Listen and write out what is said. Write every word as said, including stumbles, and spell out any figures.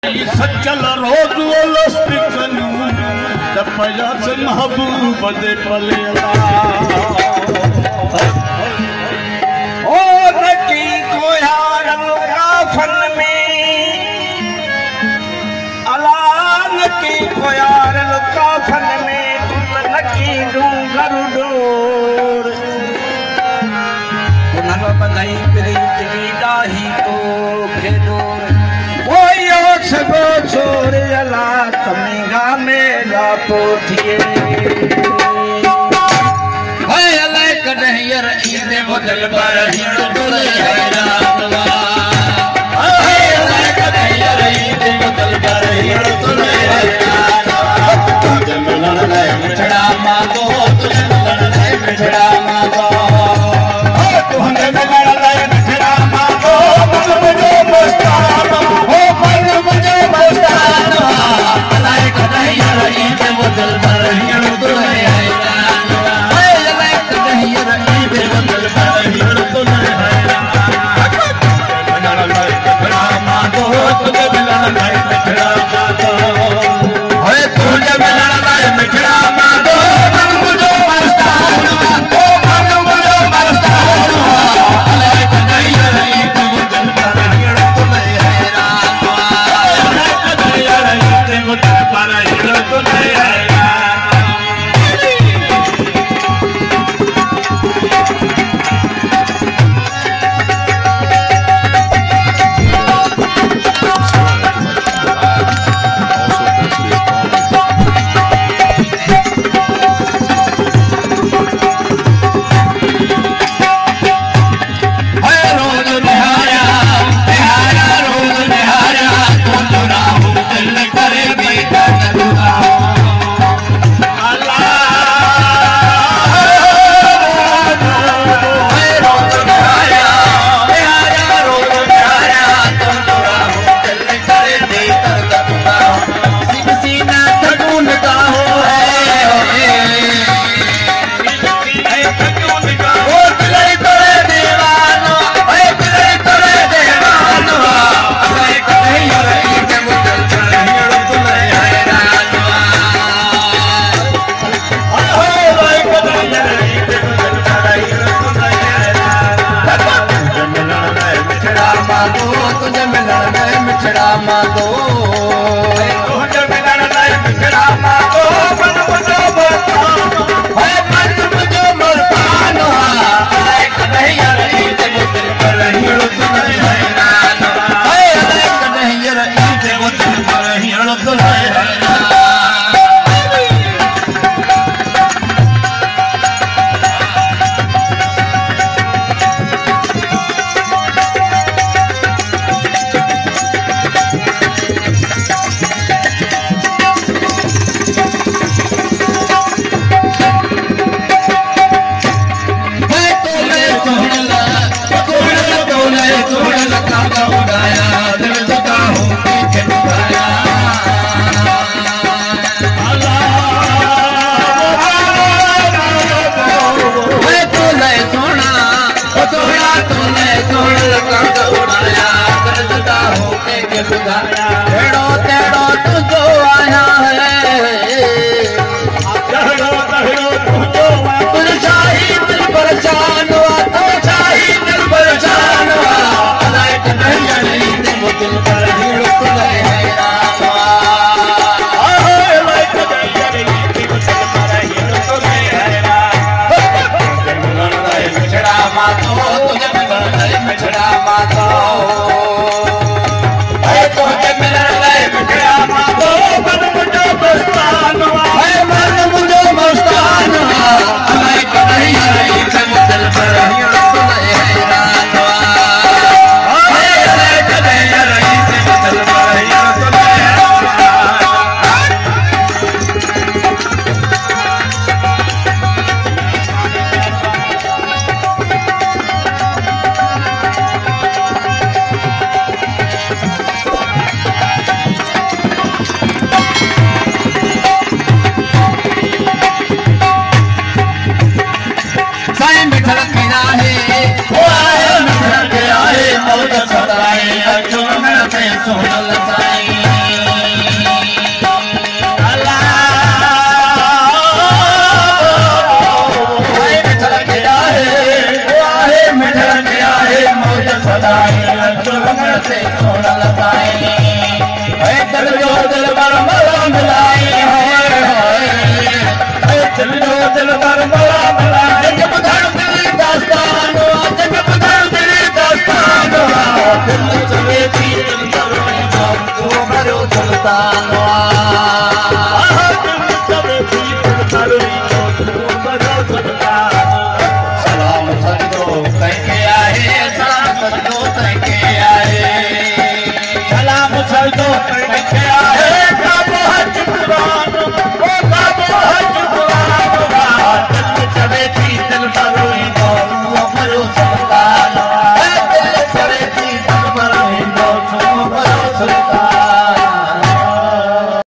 सचल रोज से महबूब दे पलेला ओ नकी को यार काफन में अला नकी को यार काफन में नकी डूंगर डोर उन्हनो बधाई प्रीत की डाही को भेडोर वो यो सबो छोड़ अला तमिंगा मेला पोथिए हाय अला कन्हैया ईदे बदल पर हिंद तुले हैरानवा हाय अला कन्हैया ईदे बदल पर हिंद तुले हैरानवा तुझे मिलन ले मिठड़ा मांगो तुझे मिलन ले मिठड़ा मांगो तुझे मिलन ले मिठड़ा मांगो मन मुझे मस्ताना हो मन मुझे मस्ताना अला कन्हैया ईदे बदल पर हिंद तुले हैरानवा हाय अला कन्हैया ईदे बदल पर हिंद तुले हैरानवा मिलन ले मिठड़ा मांगो तुझे मिलन ले मिठड़ा मांगो हाय तुझे मिलन ले मिठड़ा मांगो मन मुझे मस्ताना हो मन मुझे मस्ताना अला कन्हैया ईदे बदल पर हिंद तुले हैरानवा अला कन्हैया ईदे बदल पर हिंद तुले हैरानवा मिठड़ा मांगो सदाई चुगन से छोड़ लगाई ऐ दिल जो दिल बर मला मिलाई ऐ दिल जो दिल बर मला मिलाई जब धड़ दिल दास्तान जब धड़ दिल दास्तान दिल चले थी दिल करो तो मरो सुल्तान दिल चले थी दिल करो तो मरो सुल्तान सलाम संतो कहीं आए सलाम संतो कहीं आए सलाम संतो कहीं आए काबो हज कुरान ओ काबो हज कुरान दिल चले थी दिल मरो तो मरो सुल्तान दिल चले थी दिल मरो तो मरो सुल्तान